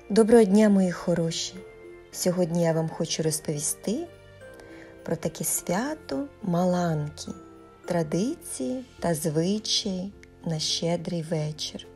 Доброго дня, мої хороші! Сьогодні я вам хочу розповісти про таке свято Маланки, традиції та звичаї на Щедрий вечір.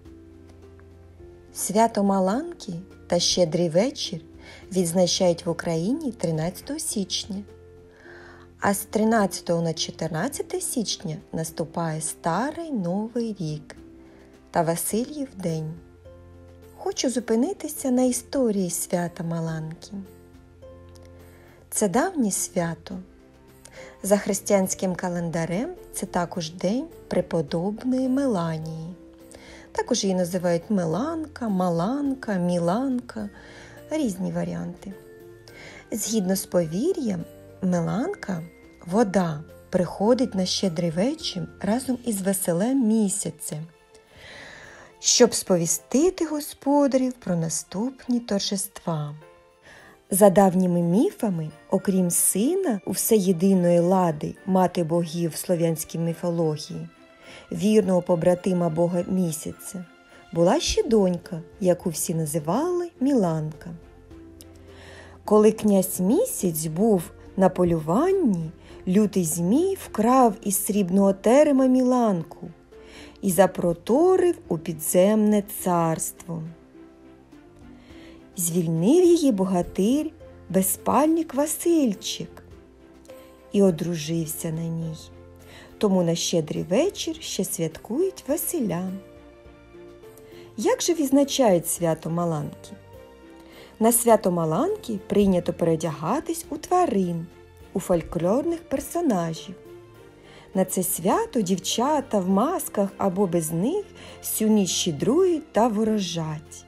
Свято Маланки та Щедрий вечір відзначають в Україні 13 січня, а з 13 на 14 січня наступає Старий Новий рік та Васильів день. Хочу зупинитися на історії свята Маланки. Це давнє свято. За християнським календарем це також день преподобної Меланії. Також її називають Меланка, Маланка, Міланка, різні варіанти. Згідно з повір'ям, Меланка, вода, приходить на Щедрий вечір разом із Василем місяцем, щоб сповістити господарів про наступні торжества. За давніми міфами, окрім сина у всеєдиної Лади, мати богів в слов'янській міфології, вірного побратима бога місяця, була ще донька, яку всі називали Міланка. Коли князь Місяць був на полюванні, лютий змій вкрав із срібного терема Міланку і запроторив у підземне царство. Звільнив її богатир безпальник Васильчик і одружився на ній. Тому на Щедрий вечір ще святкують Василя. Як же відзначають свято Маланки? На свято Маланки прийнято передягатись у тварин, у фольклорних персонажів. На це свято дівчата в масках або без них всю ніч щедрують та ворожать.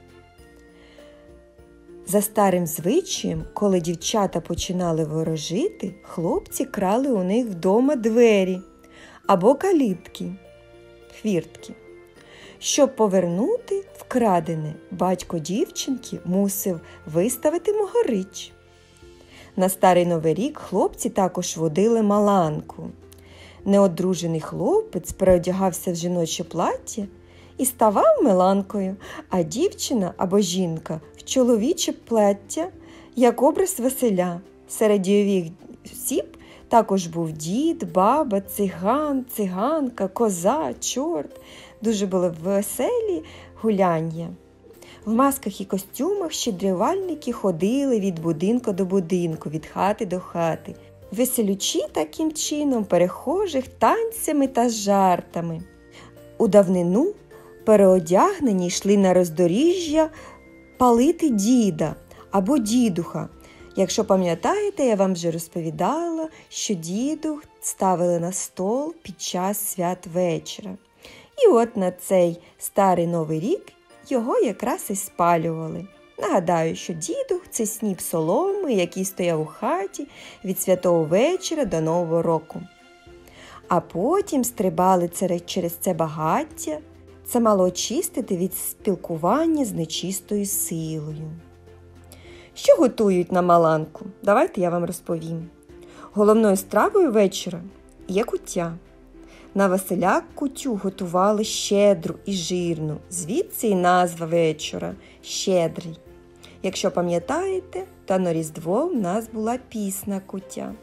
За старим звичаєм, коли дівчата починали ворожити, хлопці крали у них вдома двері або калітки, хвіртки. Щоб повернути вкрадене, батько дівчинки мусив виставити могорич. На Старий Новий рік хлопці також водили Маланку. Неодружений хлопець переодягався в жіноче плаття і ставав Меланкою, а дівчина або жінка в чоловіче плаття, як образ Василя. Серед дійових осіб також був дід, баба, циган, циганка, коза, чорт. Дуже були веселі гуляння. В масках і костюмах щедрівальники ходили від будинку до будинку, від хати до хати, веселючи таким чином перехожих танцями та жартами. У давнину переодягнені йшли на роздоріжжя палити діда або дідуха. Якщо пам'ятаєте, я вам вже розповідала, що дідух ставили на стол під час святвечора. І от на цей Старий Новий рік його якраз і спалювали. Нагадаю, що дідух – це сніп соломи, який стояв у хаті від святого вечора до Нового року. А потім стрибали через це багаття. Це мало очистити від спілкування з нечистою силою. Що готують на Маланку? Давайте я вам розповім. Головною стравою вечора є куття. На Василя кутю готували щедру і жирну, звідси і назва вечора – Щедрий. Якщо пам'ятаєте, то на Різдво в нас була пісна куття.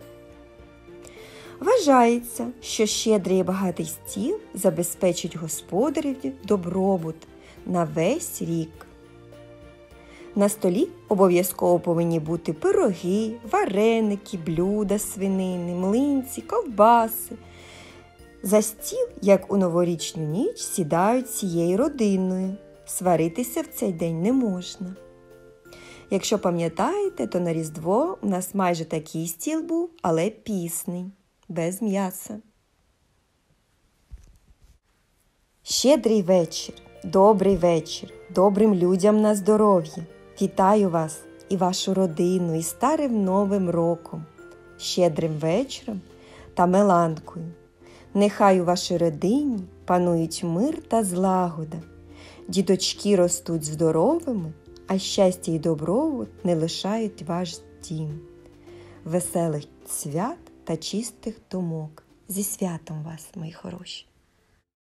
Вважається, що щедрий і багатий стіл забезпечить господарів добробут на весь рік. На столі обов'язково повинні бути пироги, вареники, блюда з свинини, млинці, ковбаси. За стіл, як у новорічну ніч, сідають всією родиною. Сваритися в цей день не можна. Якщо пам'ятаєте, то на Різдво у нас майже такий стіл був, але пісний, без м'яса. Щедрий вечір, добрий вечір, добрим людям на здоров'я. Вітаю вас і вашу родину із Старим Новим роком, Щедрим вечором та Меланкою. Нехай у вашій родині панують мир та злагода. Діточки ростуть здоровими, а щастя і добробут не лишають ваш дім. Веселих свят та чистих думок. Зі святом вас, мої хороші!